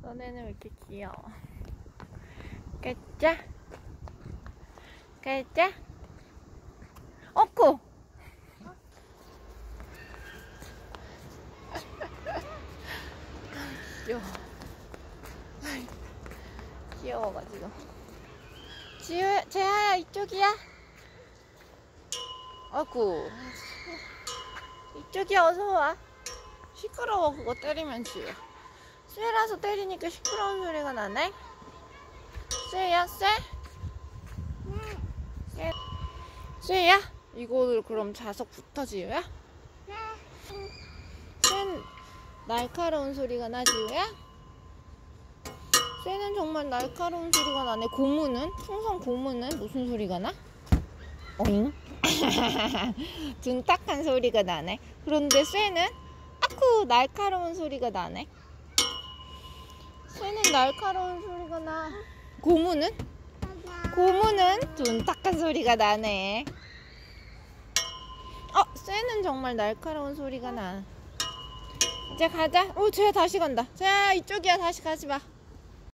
너네는 왜 이렇게 귀여워? 가자. 가자. 어쿠. 귀여워. 귀여워가지고. 재하야 이쪽이야? 어구. 이쪽이야, 어서와. 시끄러워. 그거 때리면 지우. 쇠라서 때리니까 시끄러운 소리가 나네. 쇠야, 쇠? 쇠. 쇠야? 이거를 그럼 자석부터 지우야? 쇠는 날카로운 소리가 나, 지우야? 쇠는 정말 날카로운 소리가 나네. 고무는? 풍선 고무는 무슨 소리가 나? 어잉? 둔탁한 소리가 나네. 그런데 쇠는 아쿠 날카로운 소리가 나네. 쇠는 날카로운 소리가 나. 고무는? 고무는 둔탁한 소리가 나네. 쇠는 정말 날카로운 소리가 나. 이제 가자. 쟤 다시 간다. 자, 이쪽이야. 다시 가지 마.